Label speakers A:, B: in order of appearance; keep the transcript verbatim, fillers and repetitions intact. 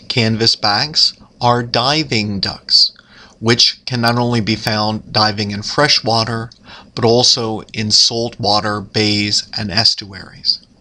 A: Canvasbacks are diving ducks, which can not only be found diving in fresh water, but also in saltwater bays and estuaries.